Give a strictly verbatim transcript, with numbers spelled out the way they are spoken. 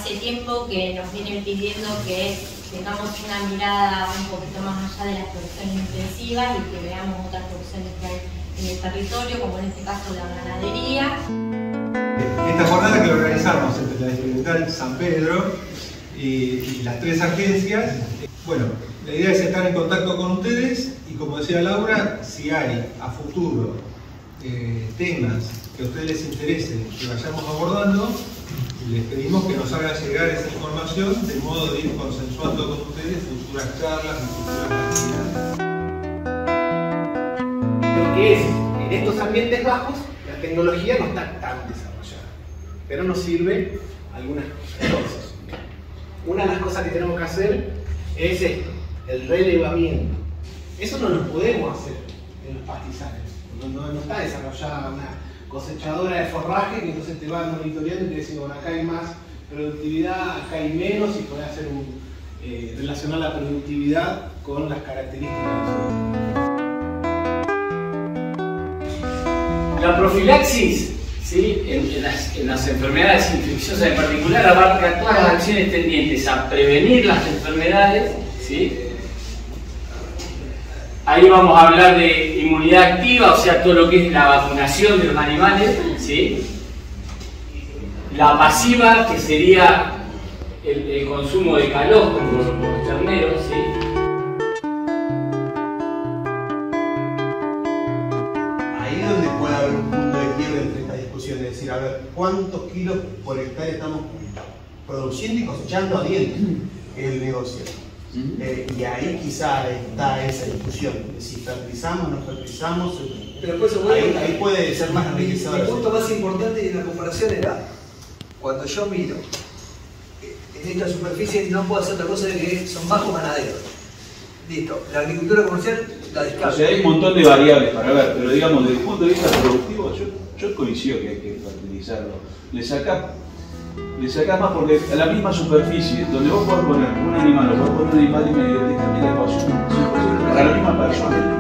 hace tiempo que nos vienen pidiendo que tengamos una mirada un poquito más allá de las producciones intensivas y que veamos otras producciones que hay en el territorio, como en este caso la ganadería. Esta jornada que organizamos entre la Experimental San Pedro y, y las tres agencias, bueno, la idea es estar en contacto con ustedes y, como decía Laura, si hay a futuro eh, temas que a ustedes les interesen que vayamos abordando, les pedimos que nos hagan llegar esa información de modo de ir consensuando con ustedes futuras charlas y futuras actividades. Lo que es, en estos ambientes bajos, la tecnología no está tan desarrollada, pero nos sirve algunas cosas. Entonces, una de las cosas que tenemos que hacer es esto, el relevamiento. Eso no lo podemos hacer en los pastizales, no, no, no está desarrollada una cosechadora de forraje que entonces te va monitoreando y te dice, bueno, acá hay más productividad, acá hay menos, y podés hacer un, eh, relacionar la productividad con las características. La profilaxis, ¿sí? en, en, las, en las enfermedades infecciosas en particular, abarca todas las acciones tendientes a prevenir las enfermedades, ¿sí? Ahí vamos a hablar de inmunidad activa, o sea, todo lo que es la vacunación de los animales, ¿sí? La pasiva, que sería el, el consumo de calor por los terneros, ¿sí? Ahí es donde puede haber un punto de quiebre entre esta discusión, es decir, a ver, ¿cuántos kilos por hectárea estamos produciendo y cosechando a dientes? Es el negocio. Eh, y ahí quizá está esa discusión de si fertilizamos, no fertilizamos. Pero después, ahí, ahí puede ser más enriquecedor. El punto más importante de la comparación era cuando yo miro en esta superficie, no puedo hacer otra cosa de que son bajos ganaderos. Listo, la agricultura comercial la descarto. O sea, hay un montón de variables para ver, pero digamos, desde el punto de vista productivo, yo, yo coincido que hay que fertilizarlo. Le sacás Le sacás más porque a la misma superficie, donde vos podés poner un animal o podés poner un animal y medio, te cambia la ecuación para la misma persona.